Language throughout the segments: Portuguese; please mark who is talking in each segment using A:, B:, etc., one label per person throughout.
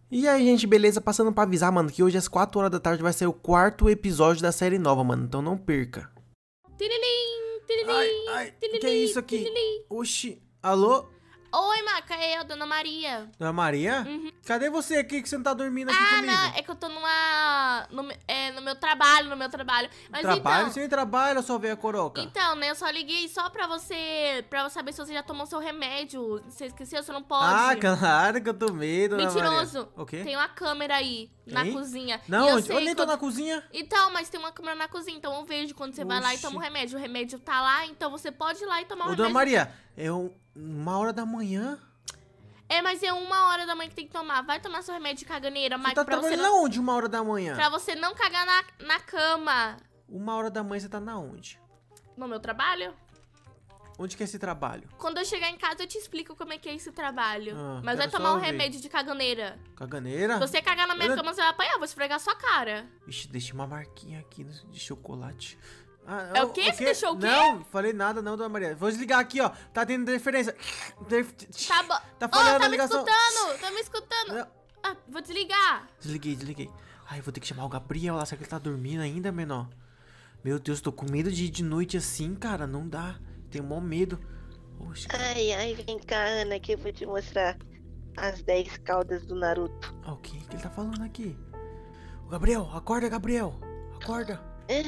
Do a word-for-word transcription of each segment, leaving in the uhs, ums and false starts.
A: E aí, gente, beleza? Passando pra avisar, mano, que hoje às quatro horas da tarde vai sair o quarto episódio da série nova, mano. Então não perca.
B: Tirilim, tirilim,
A: Ai, ai, o que é isso aqui?
B: tirilim.
A: Oxi, alô?
B: Oi, Maca, é eu, Dona Maria.
A: Dona Maria?
B: Uhum.
A: Cadê você aqui que você não tá dormindo aqui
B: Ah,
A: comigo?
B: não, é que eu tô numa... No, me- é, no meu trabalho, no meu trabalho. Mas
A: Trabalho?
B: então...
A: Você nem trabalha, só vê a coroca.
B: Então, né, eu só liguei só pra você... Pra eu saber se você já tomou seu remédio. Você esqueceu, você não pode.
A: Ah, claro que eu tomei, Dona
B: Mentiroso.
A: Maria. O quê?
B: Tem uma câmera aí, na
A: Tem?
B: cozinha.
A: Não,
B: E eu
A: onde?
B: sei
A: Eu nem tô
B: quando-
A: na cozinha.
B: Então, mas tem uma câmera na cozinha, então eu vejo quando você vai lá e
A: Oxi.
B: toma o remédio. O remédio tá lá, então você pode ir lá e tomar o
A: Ô,
B: remédio.
A: Dona Maria, é um- uma hora da manhã?
B: É, mas é uma hora da manhã que tem que tomar. Vai tomar seu remédio de caganeira,
A: Você
B: Mike,
A: tá
B: pra você
A: trabalhando
B: não...
A: aonde uma hora da manhã?
B: Pra você não cagar na, na cama.
A: Uma hora da manhã você tá na onde?
B: No meu trabalho?
A: Onde que é esse trabalho?
B: Quando eu chegar em casa, eu te explico como é que é esse trabalho.
A: Ah,
B: Mas vai
A: quero
B: tomar
A: só
B: um
A: ver.
B: remédio de caganeira.
A: Caganeira?
B: Se você cagar na minha
A: Eu não-
B: cama, você vai apanhar. Eu vou esfregar sua cara.
A: Ixi, deixei uma marquinha aqui de chocolate. Ah,
B: É o quê? Você deixou o quê?
A: Não, falei nada não, Dona Maria. Vou desligar aqui, ó. Tá tendo interferência. Interf-
B: Tá bom.
A: Tá
B: Ô,
A: falhando
B: tá
A: a
B: me
A: ligação.
B: escutando? Tá me escutando?
A: Não.
B: Ah, vou desligar.
A: Desliguei, desliguei. Ai, vou ter que chamar o Gabriel lá. Será que ele tá dormindo ainda, menor? Meu Deus, tô com medo de ir de noite assim, cara. Não dá. Tenho mó medo. Oxe, cara.
C: Ai, ai, vem cá, Ana, que eu vou te mostrar as dez caudas do Naruto.
A: Ah, o que que ele tá falando aqui? Ô, Gabriel, acorda, Gabriel. Acorda.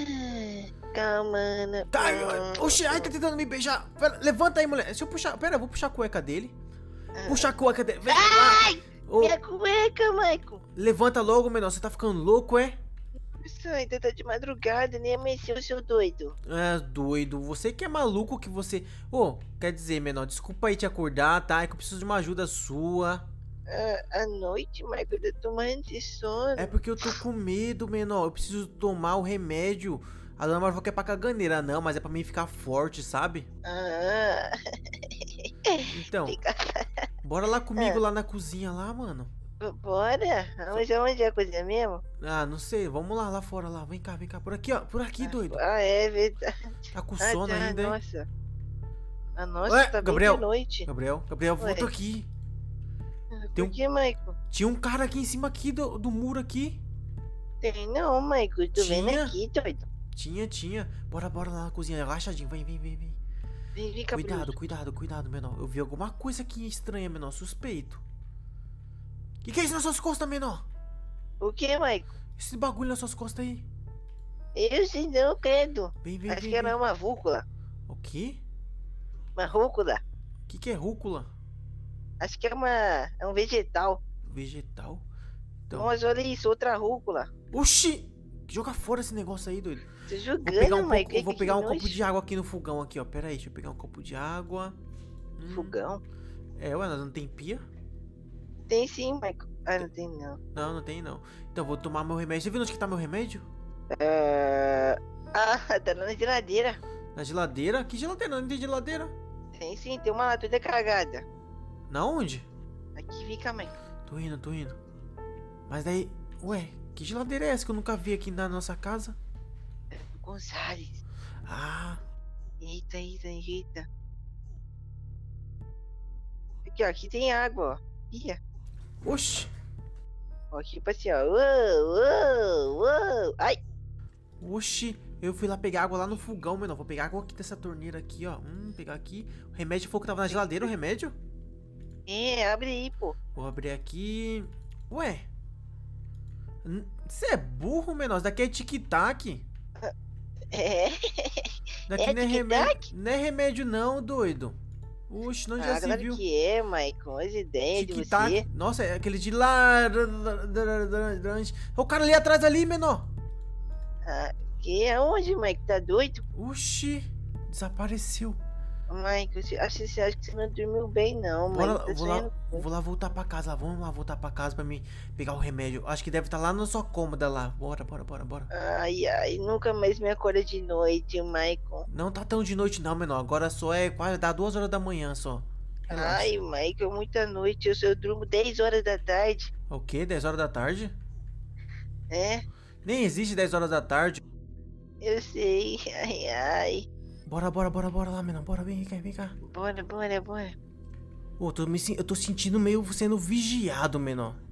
C: Ah, calma, Ana.
A: Tá,
C: Hum,
A: oxe, ai, tá tentando me beijar. Pera, levanta aí, mulher. Se eu puxar. Pera, eu vou puxar a cueca dele.
C: ah.
A: Puxa a cueca dele. Vem.
C: Ai,
A: Ô,
C: minha cueca, Michael.
A: levanta logo, menor. Você tá ficando louco, é?
C: Isso ainda tá de madrugada, nem amanheceu, seu doido.
A: É, doido. Você que é maluco que você... Ô, quer dizer, menor, desculpa aí te acordar, tá? É que eu preciso de uma ajuda sua.
C: Ah, à noite, Michael, eu tô morrendo de sono.
A: É porque eu tô com medo, menor. Eu preciso tomar o remédio. A dona Maria falou que é pra caganeira. Não, mas é pra mim ficar forte, sabe?
C: Ah,
A: Então,
C: fica...
A: bora lá comigo lá na cozinha lá, mano.
C: Bora? Onde, onde é a coisa mesmo?
A: Ah, não sei. Vamos lá, lá fora, lá. Vem cá, vem cá. Por aqui, ó. Por aqui, doido.
C: Ah, é verdade.
A: Tá com
C: Ah,
A: sono
C: tá,
A: ainda, hein?
C: nossa. A nossa,
A: Ué,
C: tá
A: Gabriel.
C: bem de noite.
A: Gabriel, Gabriel, volta
C: Oi.
A: aqui.
C: Ah,
A: tem
C: Por
A: um-
C: que, Michael?
A: Tinha um cara aqui em cima aqui do, do muro aqui.
C: Tem não, Michael. Tô vendo
A: Tinha?
C: aqui, doido.
A: Tinha, tinha. Bora, bora lá na cozinha. Relaxadinho. Vem, vem, vem, vem.
C: Vem, vem,
A: Cuidado,
C: cabrito.
A: cuidado, cuidado, menor. Eu vi alguma coisa aqui estranha, menor. Suspeito. Que que é isso nas suas costas, menor?
C: O que, Michael?
A: Esse bagulho nas suas costas aí.
C: Eu sei não, credo.
A: Vem, vem,
C: Acho
A: vem.
C: que era
A: vem.
C: uma rúcula.
A: O quê?
C: Uma rúcula.
A: O que que é rúcula?
C: Acho que é uma. É um vegetal.
A: Vegetal? Então...
C: Nossa, olha isso, outra rúcula.
A: Oxi! Joga fora esse negócio aí, doido.
C: Tô
A: Vou
C: jogando,
A: pegar um,
C: Michael.
A: pouco, eu vou
C: que
A: pegar um
C: nojo.
A: copo de água aqui no fogão aqui, ó. Pera aí, deixa eu pegar um copo de água. Hum.
C: Fogão?
A: É, ué, nós não tem pia?
C: Tem sim, Michael. Ah, não tem não.
A: Não, não tem não. Então vou tomar meu remédio. Você viu onde que tá meu remédio?
C: Ah, ah, tá lá na geladeira.
A: Na geladeira? Que geladeira? Não tem geladeira.
C: Tem sim, tem uma lá toda cagada.
A: Na onde?
C: Aqui fica, Michael.
A: Tô indo, tô indo. Mas daí... Ué, que geladeira é essa que eu nunca vi aqui na nossa casa?
C: Gonzales.
A: Ah,
C: Eita, eita, eita. Aqui, ó, aqui tem água, ó. Ia.
A: oxi.
C: Ó, tipo assim, ó. Uou, uou, uou. Ai,
A: Oxi. Eu fui lá pegar água lá no fogão, menor. Vou pegar água aqui dessa torneira aqui, ó. Hum, pegar aqui. O remédio foi o que tava na geladeira, o remédio?
C: é, abre aí, pô.
A: Vou abrir aqui. Ué. Você é burro, menor. Isso daqui é tic-tac.
C: É.
A: Daqui
C: É
A: não é
C: tic-tac?
A: remédio. Não é remédio, não, doido. Oxe, não já
C: Ah,
A: se
C: claro
A: viu.
C: que é, Michael. As ideias de
A: Tic-tac.
C: você.
A: Nossa, é aquele de lá. O cara ali atrás ali, menor.
C: Ah, que aonde, Michael? Tá doido?
A: Oxi. Desapareceu.
C: Michael, você- acho que você acha que você não dormiu bem, não,
A: Bora,
C: Michael. Tá
A: vou, lá,
C: sonhando com-
A: vou lá voltar pra casa. Vamos lá voltar pra casa pra mim pegar o remédio. Acho que deve estar lá na sua cômoda lá. Bora, bora, bora, bora.
C: Ai, ai, nunca mais me acorda de noite, Michael.
A: Não tá tão de noite não, menor. Agora só é quase dá duas horas da manhã só. Relaxa.
C: Ai, Michael, muita noite. Eu, eu durmo dez horas da tarde.
A: O quê? dez horas da tarde?
C: É,
A: Nem existe dez horas da tarde.
C: eu sei. Ai, ai.
A: Bora, bora, bora, bora lá, menor. Bora, vem cá, vem cá.
C: Bora, bora, bora.
A: Ô, tô me sen- eu tô sentindo meio sendo vigiado, menor.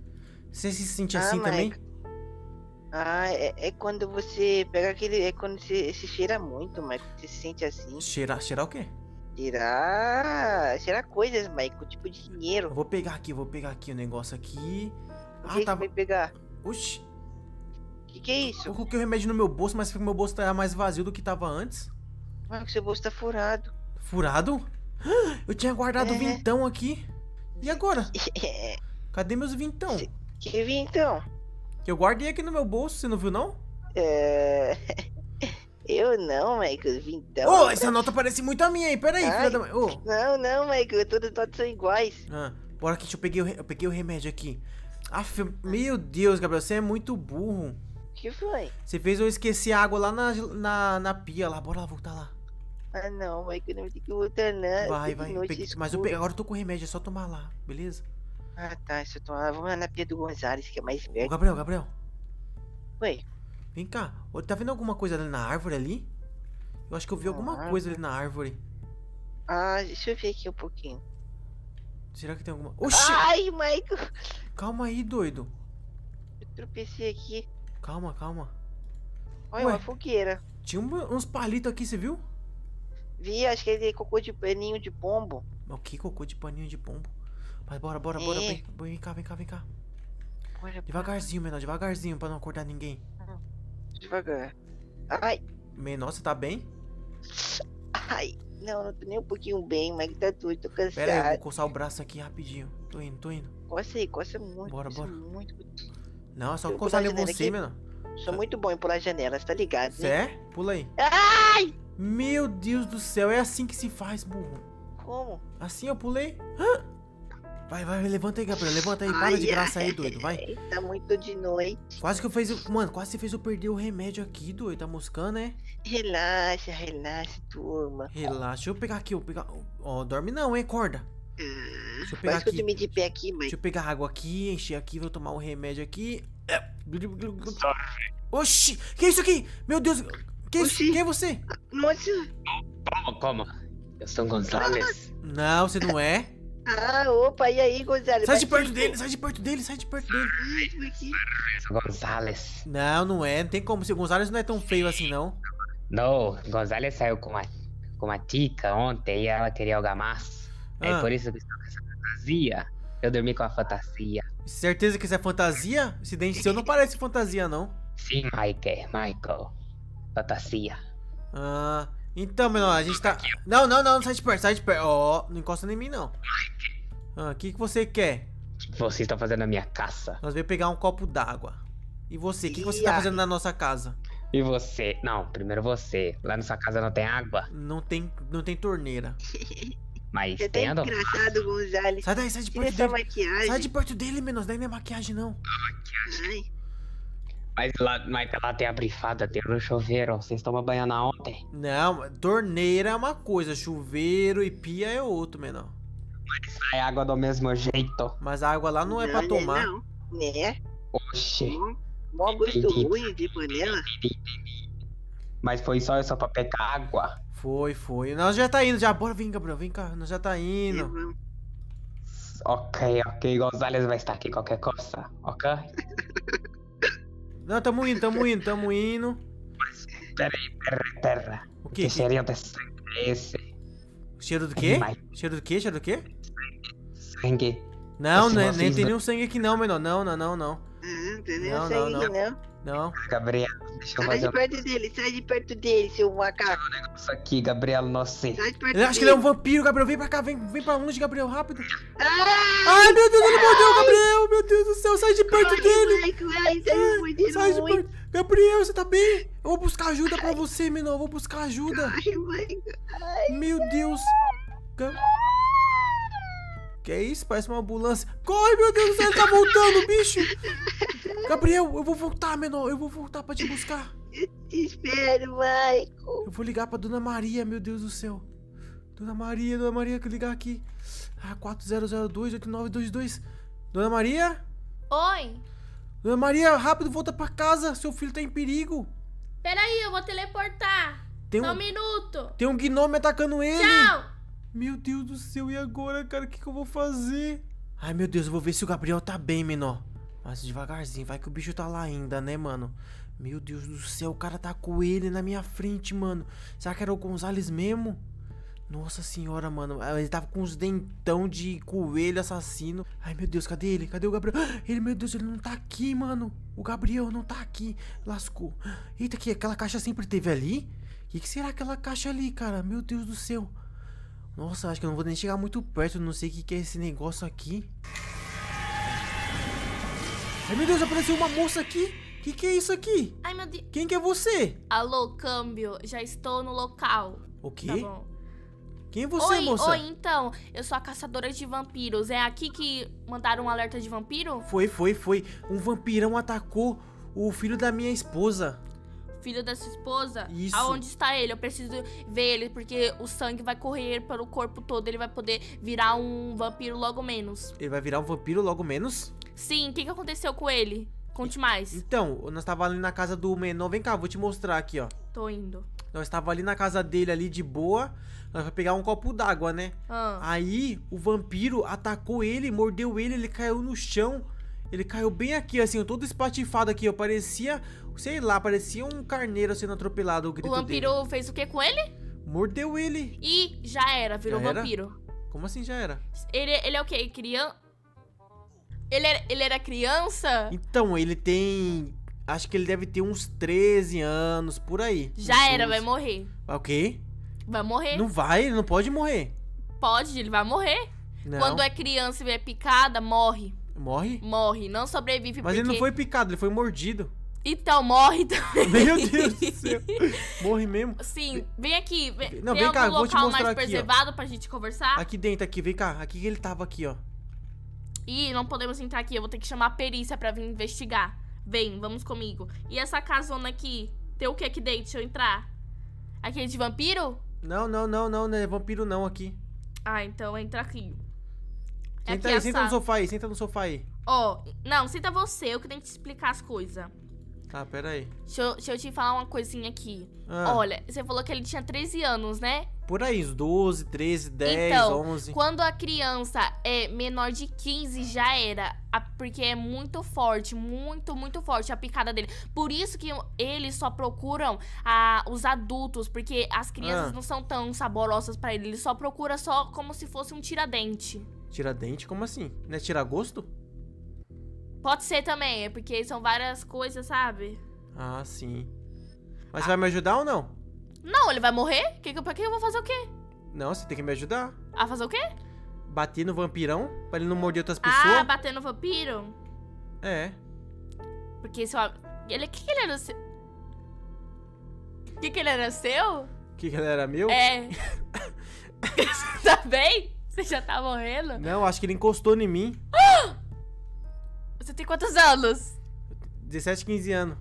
A: Você se sente
C: Ah,
A: assim
C: mas-
A: também?
C: Ah, é, é quando você pega aquele. É quando você se cheira muito, Michael. Você se sente assim.
A: Cheirar, cheirar o quê?
C: Cheirar. Cheirar coisas, Michael. Tipo
A: Eu
C: dinheiro.
A: vou pegar aqui, eu vou pegar aqui o negócio aqui.
C: O
A: Ah,
C: que, que
A: tava...
C: vai pegar?
A: Oxi,
C: O que, que é isso?
A: eu coloquei o remédio no meu bolso, mas meu bolso tá mais vazio do que tava antes.
C: Michael, seu bolso tá furado.
A: Furado? Eu tinha guardado
C: É.
A: vintão aqui. E agora? Cadê meus vintão?
C: Que vi então?
A: Que eu guardei aqui no meu bolso, você não viu não?
C: É... Eu não, Michael. Vintão.
A: Ô, essa nota parece muito a minha aí, peraí,
C: Ai.
A: filha da mãe. Ô,
C: Não, não, Michael. Todas notas são iguais.
A: ah, bora aqui, deixa eu peguei, o re- eu peguei o remédio aqui. Aff, meu Deus, Gabriel, você é muito burro.
C: O que foi?
A: Você fez eu esquecer a água lá na, na, na pia lá, bora lá voltar lá.
C: Ah, não, Michael. Não vai ter que voltar, não.
A: Vai,
C: De
A: vai.
C: noite
A: peguei-
C: escuro.
A: mas eu peguei, agora eu tô com remédio, é só tomar lá, beleza?
C: Ah, tá. Isso eu tô... ah, vamos lá na pia do Gonzales, que é mais
A: Ô,
C: perto.
A: Gabriel, Gabriel,
C: Oi.
A: vem cá. Ô, tá vendo alguma coisa ali na árvore ali? Eu acho que eu vi
C: Na
A: alguma
C: árvore?
A: coisa ali na árvore.
C: Ah, deixa eu ver aqui um pouquinho.
A: Será que tem alguma... Oxi!
C: Ai, Michael.
A: Calma aí, doido.
C: Eu tropecei aqui.
A: Calma, calma.
C: Olha,
A: Ué.
C: uma fogueira.
A: Tinha um- uns palitos aqui, você viu?
C: Vi, acho que ele é cocô de paninho de pombo.
A: O que? Cocô de paninho de pombo. Mas bora, bora, bora.
C: É.
A: Vem, vem cá, vem cá, vem cá.
C: Bora,
A: Devagarzinho, menor, devagarzinho, pra não acordar ninguém.
C: devagar. Ai,
A: Menor, você tá bem?
C: ai. Não, não tô nem um pouquinho bem, mas tá tudo, tô cansado.
A: Pera aí, eu vou coçar o braço aqui rapidinho. Tô indo, tô indo.
C: Coça aí, coça muito.
A: Bora,
C: coça
A: bora.
C: Muito.
A: Não, é só
C: Eu vou
A: coçar
C: pular
A: em
C: a janela
A: você,
C: aqui.
A: menor.
C: Sou muito bom em pular janelas, tá ligado?
A: Cê é? Pula aí.
C: Ai!
A: Meu Deus do céu, é assim que se faz, burro.
C: Como?
A: Assim eu pulei. Hã? Vai, vai, levanta aí, Gabriel. Levanta aí, para
C: Ai,
A: de graça aí, doido. Vai.
C: ai, Tá muito de noite.
A: Quase que eu fiz. Mano, quase você fez eu perder o remédio aqui, doido. Tá moscando, né?
C: Relaxa, relaxa, turma.
A: Relaxa. Deixa eu pegar aqui, eu pegar. Ó, dorme não, hein? Acorda. Deixa eu pegar
C: Quase que eu
A: aqui.
C: dormi de pé aqui, mãe.
A: Deixa eu pegar água aqui, encher aqui, vou tomar um remédio aqui. Oxi! Que é isso aqui? Meu Deus! Que é isso?
C: Oxi.
A: Quem é você?
C: Nossa!
D: Como, como? Eu sou Gonzales.
A: Não, você não é.
C: Ah, opa, e aí, Gonzalo?
A: Sai de
C: Bate
A: perto
C: aí,
A: dele, sai de perto dele, sai de perto dele.
C: Ai, tô aqui.
D: Eu sou Gonzales.
A: Não, não é. Não tem como. Se o Gonzalez não é tão feio assim, não.
D: Não, Gonzales saiu com uma, com uma tica ontem e ela queria algo a mais.
A: Ah.
D: É por isso que estou com essa fantasia. Eu dormi com a fantasia.
A: Certeza que isso é fantasia? Esse dente seu não parece fantasia, não.
D: Sim, Michael, Michael. Fantasia.
A: Ah, então, menor, a gente tá. Não, não, não, sai de perto, sai de perto. Ó, não encosta em mim, não. Ah, o que, que você quer?
D: O que vocês estão fazendo na minha casa?
A: Nós veio pegar um copo d'água. E você? O que, que você
C: Ih,
A: tá
C: ai.
A: fazendo na nossa casa?
D: E você? Não, primeiro você. Lá na sua casa não tem água?
A: Não tem, não tem torneira.
D: Mas
C: Você tá
D: tendo?
C: engraçado, Gonzales.
A: Sai daí, sai de
C: Tira
A: perto
C: essa
A: dele.
C: maquiagem.
A: Sai de perto dele, menos. Daí não é maquiagem, não.
C: Ai,
D: Mas lá, mas lá tem a brifada, tem o chuveiro. Vocês tomam banho na ontem?
A: Não, torneira é uma coisa, chuveiro e pia é outro, menor.
D: Sai água do mesmo jeito.
A: Mas a água lá não é pra
C: né,
A: tomar.
C: Não, né?
D: Oxi.
C: Mó- Mó gosto
D: Entendi.
C: ruim de panela.
D: Mas foi só só pra pegar água.
A: Foi, foi. Nós já tá indo, já. Bora, vem, Gabriel, vem cá. Nós já tá
C: É,
A: indo.
C: vamos.
D: Ok, ok, Gonzales vai estar aqui qualquer coisa, ok?
A: Não, tamo indo, tamo indo, tamo indo.
D: Peraí, pera, pera.
A: O
D: Que
A: quê? Que-
D: cheirinho de sangue é esse?
A: Cheiro do quê?
D: Vai.
A: Cheiro do quê? Cheiro do quê?
D: Sangue.
A: Não,
D: Se
A: né, nem
D: vocês
A: tem
D: não-
A: nenhum sangue aqui não, menor. Não, não, não, não.
C: Ah, não tem nem
A: Não,
C: sangue
A: não,
C: aqui, não.
A: Não.
D: Gabriel, deixa eu
C: Sai
D: fazer
C: de perto dele, sai de perto dele, seu macaco.
D: um negócio aqui, Gabriel, não sei.
C: Sai de perto
A: Eu acho que ele é um vampiro, Gabriel. Vem pra cá, vem, vem pra longe, Gabriel, rápido.
C: Ah!
A: Ai, meu Deus, ele mordeu, Gabriel. Meu Deus do céu, sai de perto
C: Ai,
A: dele.
C: Michael, ai, tá me mordendo
A: Sai de
C: muito.
A: perto. Gabriel, você tá bem? Eu vou buscar ajuda pra você, menor. Eu vou buscar ajuda.
C: Ai, Michael.
A: Meu Deus. Ga- Que é isso? Parece uma ambulância. Corre, meu Deus do céu, ele tá voltando, bicho. Gabriel, eu vou voltar, menor. Eu vou voltar pra te buscar.
C: Espero, Michael.
A: Eu vou ligar pra Dona Maria, meu Deus do céu. Dona Maria, Dona Maria, que eu ligar aqui. Ah, quatro zero zero dois oito nove dois dois. Dona Maria?
B: Oi.
A: Dona Maria, rápido, volta pra casa. Seu filho tá em perigo.
B: Peraí, eu vou teleportar.
A: Tem
B: Só um
A: um,
B: minuto.
A: tem um gnome atacando ele.
B: Tchau.
A: Meu Deus do céu, e agora, cara? O que, que eu vou fazer? Ai, meu Deus, eu vou ver se o Gabriel tá bem, menor. Mas devagarzinho, vai que o bicho tá lá ainda, né, mano? Meu Deus do céu, o cara tá com ele na minha frente, mano. Será que era o Gonzales mesmo? Nossa senhora, mano. Ele tava com uns dentão de coelho assassino. Ai, meu Deus, cadê ele? Cadê o Gabriel? Ele, meu Deus, ele não tá aqui, mano. O Gabriel não tá aqui. Lascou. Eita, que aquela caixa sempre teve ali? O que, que será aquela caixa ali, cara? Meu Deus do céu. Nossa, acho que eu não vou nem chegar muito perto. Não sei o que, que é esse negócio aqui. Ai, meu Deus, apareceu uma moça aqui. O que, que é isso aqui?
B: Ai, meu Deus.
A: Quem que é você?
B: Alô, câmbio. Já estou no local.
A: O quê?
B: Tá bom.
A: Quem é você,
B: oi,
A: moça?
B: Oi, então. Eu sou a caçadora de vampiros. É aqui que mandaram um alerta de vampiro?
A: Foi, foi, foi. Um vampirão atacou o filho da minha esposa.
B: Filho da sua esposa?
A: Isso.
B: Aonde está ele? Eu preciso ver ele, porque o sangue vai correr pelo corpo todo. Ele vai poder virar um vampiro logo menos.
A: Ele vai virar um vampiro logo menos?
B: Sim, o que, que aconteceu com ele? Conte mais.
A: Então, nós tava ali na casa do menor. Vem cá, vou te mostrar aqui, ó.
B: Tô indo.
A: Nós tava ali na casa dele, ali de boa. Nós vai pegar um copo d'água, né?
B: Ah.
A: Aí, o vampiro atacou ele, mordeu ele, ele caiu no chão. Ele caiu bem aqui, assim, todo espatifado aqui, ó. Parecia, sei lá, parecia um carneiro sendo atropelado, o grito
B: O vampiro
A: dele.
B: fez o que com ele?
A: Mordeu ele.
B: E já era, virou
A: Já era?
B: vampiro.
A: Como assim já era?
B: Ele, ele é o quê? Criança? Ele era, ele era criança?
A: Então, ele tem... Acho que ele deve ter uns treze anos, por aí.
B: Já era, vai morrer.
A: Vai o quê?
B: Vai morrer.
A: Não vai, ele não pode morrer.
B: Pode, ele vai morrer.
A: Não.
B: Quando é criança e é picada, morre.
A: Morre?
B: Morre, não sobrevive
A: Mas
B: porque...
A: ele não foi picado, ele foi mordido.
B: Então, morre também.
A: Meu Deus do céu. Morre mesmo.
B: Sim, vem aqui. Vem,
A: Não,
B: vem
A: vem cá,
B: algum
A: vou te
B: local
A: mostrar
B: mais
A: aqui, ó.
B: preservado pra gente conversar?
A: Aqui dentro, aqui, vem cá. Aqui que ele tava aqui, ó.
B: Ih, não podemos entrar aqui. Eu vou ter que chamar a perícia pra vir investigar. Vem, vamos comigo. E essa casona aqui? Tem o que aqui dentro? Deixa eu entrar. Aquele de vampiro?
A: Não, não, não, não, não é vampiro não aqui.
B: Ah, então entra aqui. É
A: Senta
B: aqui
A: aí,
B: a
A: senta
B: sala.
A: no sofá aí, senta no sofá aí.
B: Ó, não, senta você. Eu que tenho que te explicar as coisas.
A: Tá, pera aí.
B: Deixa eu, deixa eu te falar uma coisinha aqui.
A: Ah,
B: Olha, você falou que ele tinha treze anos, né?
A: por aí, uns doze, treze, dez,
B: Então,
A: onze.
B: Quando a criança é menor de quinze, já era. a- Porque é muito forte, muito, muito forte a picada dele. Por isso que eles só procuram a, os adultos, porque as crianças
A: Ah.
B: não são tão saborosas pra ele. Ele só procura só como se fosse um tiradente.
A: Tira dente? Como assim? Não é tirar gosto?
B: Pode ser também, é porque são várias coisas, sabe?
A: Ah, sim. Mas você vai me ajudar ou não?
B: Não, ele vai morrer? Que, que, pra que eu vou fazer o quê?
A: Não, você tem que me ajudar.
B: Ah, fazer o quê?
A: Bater no vampirão, pra ele não morder outras
B: Ah,
A: pessoas.
B: bater no vampiro?
A: É.
B: Porque seu... Ele... Que que ele era seu? Que que ele era seu?
A: Que que ele era meu?
B: É. Tá bem? Você já tá morrendo?
A: Não, acho que ele encostou em mim.
B: Você tem quantos anos?
A: dezessete, quinze anos.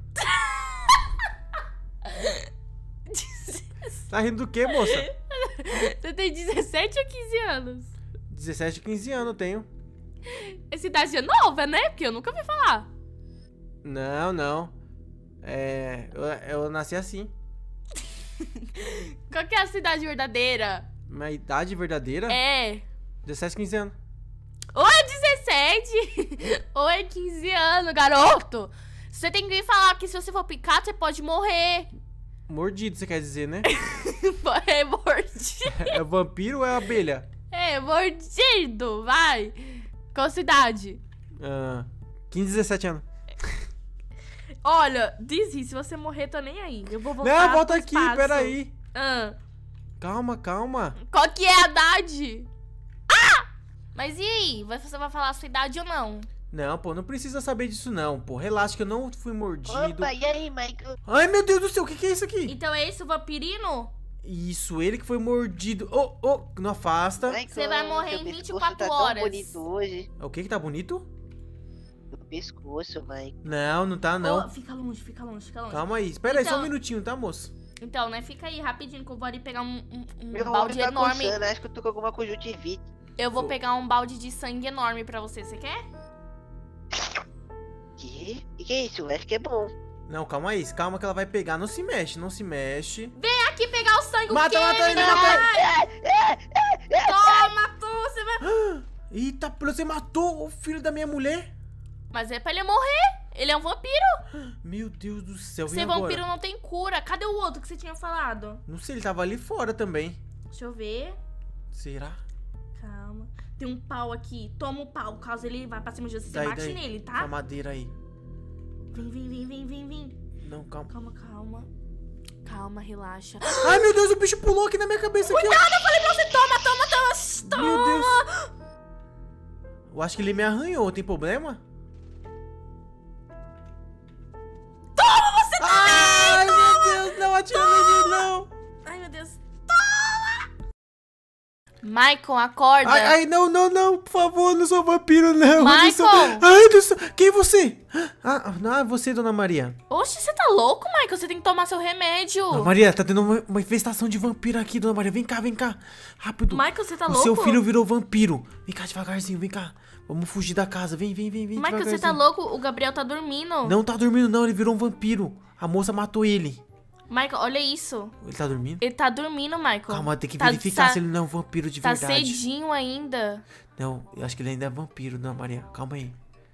A: Tá rindo do quê, moça?
B: Você tem dezessete ou quinze anos?
A: dezessete, quinze anos eu tenho.
B: Essa idade é nova, né? Porque eu nunca ouvi falar.
A: Não, não. É. Eu, eu nasci assim.
B: Qual que é a sua idade verdadeira?
A: Minha idade verdadeira?
B: É.
A: dezessete, quinze anos.
B: Ou é dezessete, ou é quinze anos, garoto. Você tem que me falar que se você for picado, você pode morrer.
A: Mordido, você quer dizer, né?
B: É mordido.
A: É vampiro ou é abelha?
B: É mordido, vai. Qual a sua idade?
A: Ah, quinze, dezessete anos.
B: Olha, diz isso, se você morrer, tô nem aí. Eu vou voltar
A: Não, volta
B: pro
A: aqui,
B: espaço.
A: peraí.
B: Ah,
A: Calma, calma.
B: qual que é a idade? Ah! Mas e aí? Vai- Você vai falar a sua idade ou não?
A: Não, pô, não precisa saber disso não, pô. Relaxa que eu não fui mordido.
C: Opa, e aí, Michael?
A: Ai, meu Deus do céu, o que que é isso aqui?
B: Então é esse o vampirino?
A: Isso, ele que foi mordido. Ô, ô, não afasta.
C: Michael,
B: Você vai morrer
C: seu
B: em
C: pescoço
B: vinte e quatro
C: tá
B: horas.
C: tão bonito hoje.
A: O que que tá bonito?
C: O pescoço, Michael.
A: Não, não tá não.
B: Ô, fica longe, fica longe, fica longe.
A: Calma aí, espera aí só um
B: Então-
A: minutinho, tá, moço?
B: Então, né, fica aí rapidinho que eu vou ali pegar um, um, um
C: Meu
B: balde
C: olho tá
B: enorme.
C: coçando, acho que eu tô com alguma conjuntivite.
B: Eu vou
A: Vou.
B: pegar um balde de sangue enorme pra você, você quer?
C: Que? E que é isso? Acho que é bom.
A: Não, calma aí, calma que ela vai pegar. Não se mexe, não se mexe.
B: Vem aqui pegar o sangue,
A: Mata,
B: o quê,
A: mata ele,
B: menina?
A: mata
B: Toma, tu, você vai...
A: Eita, você matou o filho da minha mulher?
B: Mas é pra ele morrer. Ele é um vampiro.
A: Meu Deus do céu, e
B: Ser
A: agora?
B: vampiro não tem cura. Cadê o outro que você tinha falado?
A: Não sei, ele tava ali fora também.
B: Deixa eu ver.
A: Será?
B: Calma. Tem um pau aqui. Toma o pau. Caso ele vá pra cima de você, você
A: Daí,
B: bate
A: daí.
B: nele,
A: Essa
B: tá?
A: madeira aí.
B: Vem, vem, vem, vem, vem, vem.
A: Não, calma.
B: Calma, calma. Calma, relaxa.
A: Ai, meu Deus, o bicho pulou aqui na minha cabeça. Aqui, ó.
B: Cuidado, eu falei pra você. Toma, toma, toma. Toma.
A: Meu Deus. Eu acho que ele me arranhou. Tem problema?
B: Toma, você
A: Ai, meu Deus, não atira em mim, não.
B: Ai, meu Deus. Toma! Michael, acorda.
A: Ai, ai, não, não, não, por favor, não sou vampiro, não.
B: Michael!
A: Eu sou... Ai, Deus, quem é você? Ah, não, é você, dona Maria.
B: Oxe, você tá louco, Michael? Você tem que tomar seu remédio.
A: Dona Maria, tá tendo uma, uma infestação de vampiro aqui, dona Maria. Vem cá, vem cá. Rápido.
B: Michael, você tá
A: o
B: louco?
A: seu filho virou vampiro. Vem cá devagarzinho, vem cá. Vamos fugir da casa. Vem, vem, vem, vem.
B: Michael, você tá
A: devagarzinho.
B: louco? O Gabriel tá dormindo.
A: Não tá dormindo, não. Ele virou um vampiro. A moça matou ele.
B: Michael, olha isso.
A: Ele tá dormindo?
B: Ele tá dormindo, Michael.
A: Calma, tem que
B: Tá-
A: verificar
B: tá-
A: se ele não é um vampiro de
B: Tá
A: verdade.
B: cedinho ainda.
A: Não, eu acho que ele ainda é vampiro, dona Maria. Calma aí.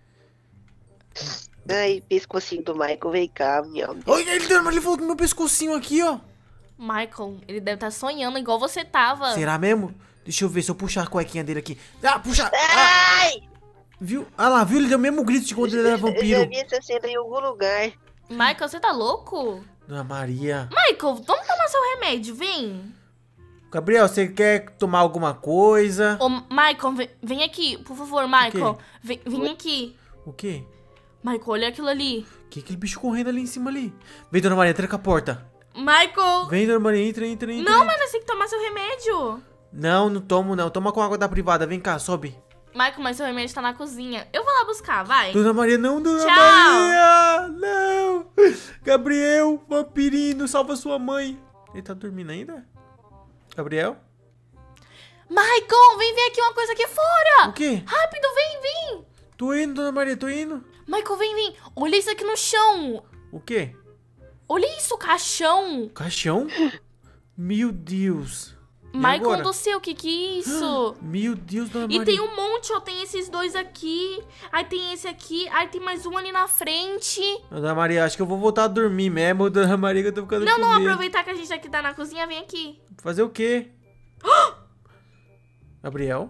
C: Ai, pescocinho do Michael, vem cá, meu.
A: Olha, ele, dona Maria, ele falou do meu pescocinho aqui, ó.
B: Michael, ele deve estar sonhando igual você tava.
A: Será mesmo? Deixa eu ver se eu puxar a cuequinha dele aqui. Ah, puxa! Ah,
C: Ai!
A: viu? Ah lá, viu? Ele deu o mesmo grito de quando ele era
C: Eu já
A: vampiro.
C: vi essa cena em algum lugar.
B: Michael, você tá louco?
A: Dona Maria.
B: Michael, vamos tomar seu remédio, vem.
A: Gabriel, você quer tomar alguma coisa?
B: Ô, Michael, vem, vem aqui, por favor, Michael. Vem, vem aqui.
A: O quê?
B: Michael, olha aquilo ali.
A: Que aquele bicho correndo ali em cima ali? Vem, dona Maria, tranca a porta.
B: Michael!
A: Vem, dona Maria, entra, entra, entra.
B: Não, mas você tem que tomar seu remédio.
A: Não, não tomo não. Toma com água da privada. Vem cá, sobe.
B: Michael, mas seu remédio tá na cozinha. Eu vou lá buscar, vai.
A: Dona Maria, não, dona
B: Tchau.
A: Maria! Não! Gabriel, vampirino, salva sua mãe. Ele tá dormindo ainda? Gabriel?
B: Michael, vem ver aqui uma coisa aqui fora.
A: O quê?
B: Rápido, vem, vem.
A: Tô indo, dona Maria, tô indo.
B: Michael, vem, vem. Olha isso aqui no chão.
A: O quê?
B: Olha isso, caixão.
A: Caixão? Meu Deus. E
B: Michael
A: agora?
B: do céu, o que que é isso?
A: Meu Deus, dona
B: E
A: Maria.
B: tem um monte, ó. Tem esses dois aqui. Aí tem esse aqui. Aí tem mais um ali na frente.
A: Dona Maria, acho que eu vou voltar a dormir mesmo, dona Maria, que eu tô ficando
B: Não,
A: com
B: não,
A: medo.
B: aproveitar que a gente aqui tá na cozinha, vem aqui.
A: Fazer o quê? Gabriel?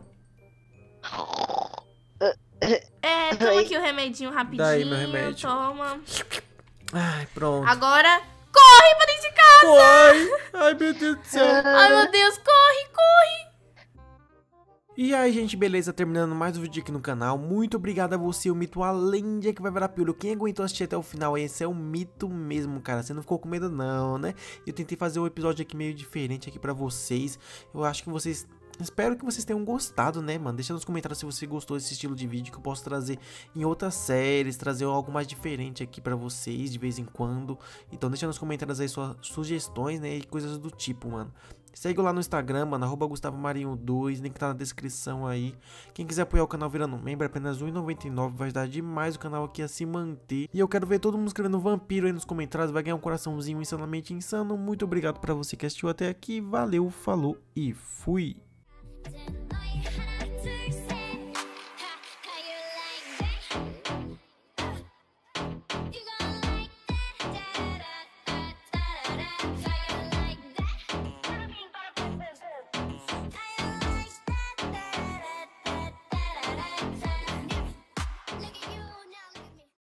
B: É, toma
C: Ai.
B: aqui o remedinho rapidinho.
A: Dá aí meu remédio.
B: Toma.
A: Ai, pronto.
B: Agora, corre pra dentro de casa.
A: Corre! Ai, meu Deus do céu.
B: Ai, meu Deus, corre, corre.
A: E aí, gente, beleza? Terminando mais um vídeo aqui no canal. Muito obrigado a você, o mito além de que vai virar piolho. Quem aguentou assistir até o final, esse é o mito mesmo, cara. Você não ficou com medo não, né? Eu tentei fazer um episódio aqui meio diferente aqui pra vocês. Eu acho que vocês... Espero que vocês tenham gostado, né, mano? Deixa nos comentários se você gostou desse estilo de vídeo que eu posso trazer em outras séries, trazer algo mais diferente aqui pra vocês de vez em quando. Então deixa nos comentários aí suas sugestões, né, e coisas do tipo, mano. Segue lá no Instagram, mano, arroba Gustavo Marinho dois, link tá na descrição aí. Quem quiser apoiar o canal virando membro, é apenas um real e noventa e nove centavos, vai ajudar demais o canal aqui a se manter. E eu quero ver todo mundo escrevendo vampiro aí nos comentários, vai ganhar um coraçãozinho insanamente insano. Muito obrigado pra você que assistiu até aqui, valeu, falou e fui!
E: Tonight.